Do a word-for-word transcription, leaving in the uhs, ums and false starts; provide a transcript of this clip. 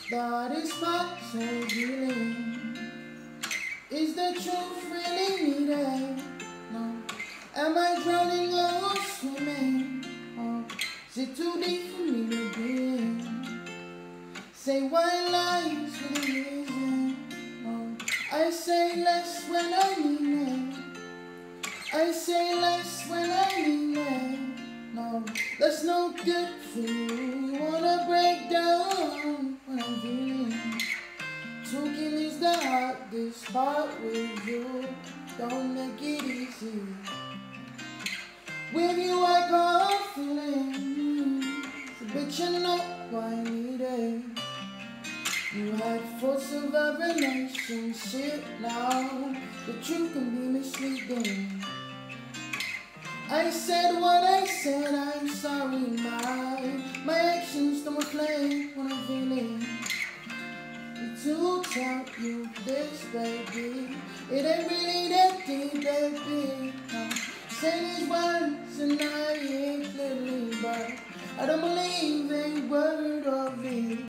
The hardest part so healing. Is the truth really needed? No. Am I drowning or swimming? Oh, is it too deep for me to be in? Say white lies for the reason. Oh, I say less when I mean it. I say less when I mean it. No, that's no good for you. You wanna break down when I'm feeling. Talking is the hardest part with you. Don't make it easy. With you I got feelings, but you know I need it. You had thoughts of a relationship now, but you can be misleading. I said what I said, I'm sorry, my My actions don't reflect what I'm feeling. To tell you this, baby, it ain't really that deep, baby. No. Say these words and I ain't clearly, but I don't believe a word of it.